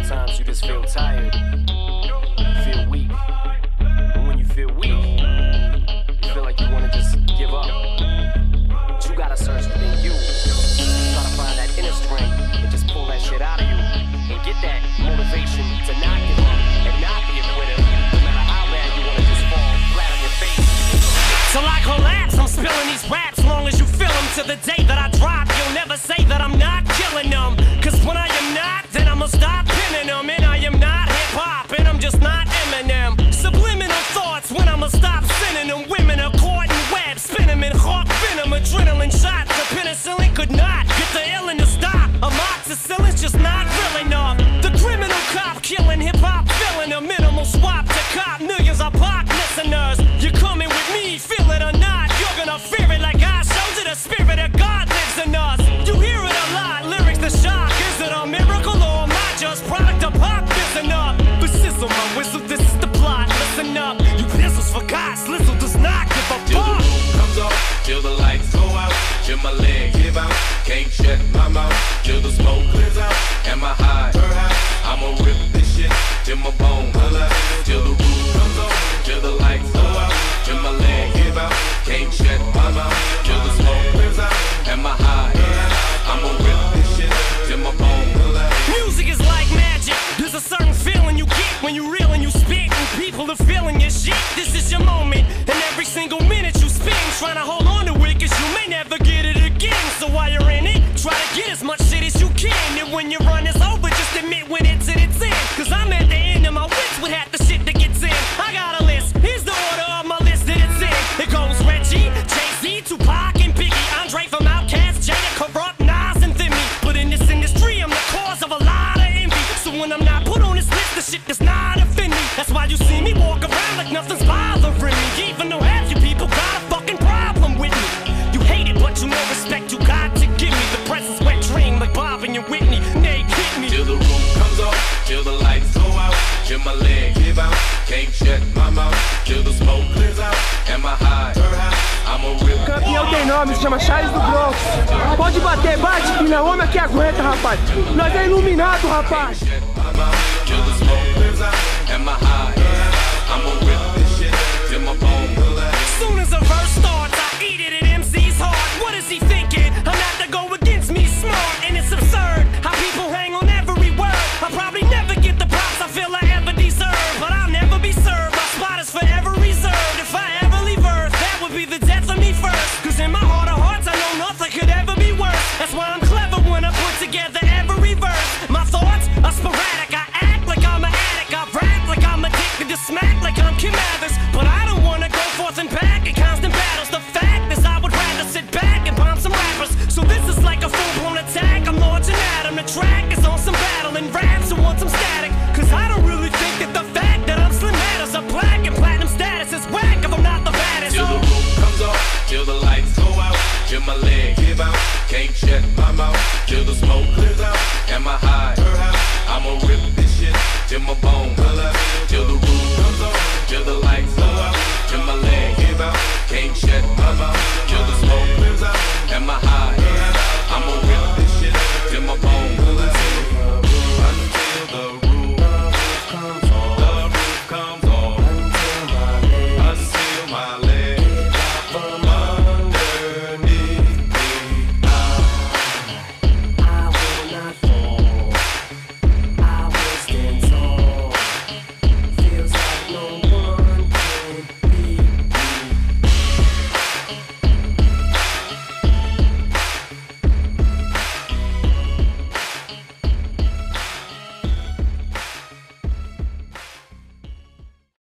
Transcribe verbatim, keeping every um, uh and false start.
Sometimes you just feel tired, feel weak. And when you feel weak, you feel like you want to just give up. But you gotta search within you. Try to find that inner strength and just pull that shit out of you. And get that motivation to not give up and not be a quitter. No matter how bad you want to just fall flat on your face. Till I collapse, I'm spilling these raps long as you feel them. To the day that I drop, you'll never say that I'm not killing them. Cause when I am not, then I'ma stop pinning them. And I am not hip-hop, and I'm just not Eminem. Subliminal thoughts when I'ma stop sending them. Women are caught in webs, spin them in hawk venom. Adrenaline shots, the penicillin could not get the illin to stop. Amoxicillin's just not real enough. The criminal cop killing hip-hop, filling a minimal swap to cop millions of pop listeners. You're coming with me, feel it or not, you're gonna fear it like I showed you. The spirit of God lives in us. You hear it a lot, lyrics the shock. Is it a miracle or am I just product of pop? Listen up, but sizzle my whistle, this is the plot. Listen up, you pistols for God, Slizzle does not give a fuck. Till the roof comes off, till the lights go out, till my legs give out, can't shut my mouth, till the smoke clears out, and my high, I'ma rip this shit, till my bone holla, till the roof comes off, till the lights go out, till my legs give out, can't shut my mouth, till the smoke clears out, and my high, I'ma rip this shit, till my bone holla. Music is like magic, there's a certain feeling you get when you reel and you spit, and people are feeling your shit. This is your moment, and every single minute you spend trying to hold on to it, cause you may never get it again. So while you're in it, try to get as much shit as you can, and when your run is over, just admit when it's at its end. Cause I'm at the end of my wits with half the shit that gets in. I got a list, here's the order of my list that it's in. It goes Reggie, Jay-Z, Tupac, and Biggie, Andre from Outkast, Jada, Corrupt, Nas, and Thimmy. But in this industry, I'm the cause of a lot of envy. So when I'm not put on this list, the shit does not offend me. That's why you see me walk around like nothing's bothering me, even though half you people got a fucking problem with me. You hate it, but you know respect you got to give me. The presence wet dream like Bob and your Whitney. Nay, hit me. Till the roof comes off, till the lights go out, till my legs give out, can't shut my mouth, till the smoke clears out, and my high, I'ma rip. Campeão tem nome, se chama Charles do Bronx. Pode bater, bate, que não é homem que aguenta, rapaz. Nós é iluminado, rapaz. Till the smoke clears out, and my high, I'ma rip this shit, till my bone holla. Soon as a verse starts, I eat it at M C's heart. What is he thinking? I'm not to go against me, smart, and it's absurd how people hang on every word. I'll probably never get the props I feel I ever deserve, but I'll never be served. My spot is forever reserved. If I ever leave Earth, that would be the death of me first. Cause in my heart of hearts, I know nothing could ever be worse. That's why I'm clever when I put together every verse. My thoughts are sporadic. I act like I'm an addict. I rap like I'm addicted to smack like I'm Kim Mathers. But I don't wanna go forth and back in constant battles. The fact is I would rather sit back and bomb some rappers. So this is like a full-blown attack. I'm launching at 'em. The track is on some battle and raps who want some static. Cause I don't really think that the fact that I'm slim matters. A black and platinum status is whack if I'm not the baddest. Till the roof comes off, till the lights go out, till my legs give out, can't shut my mouth, till the smoke clears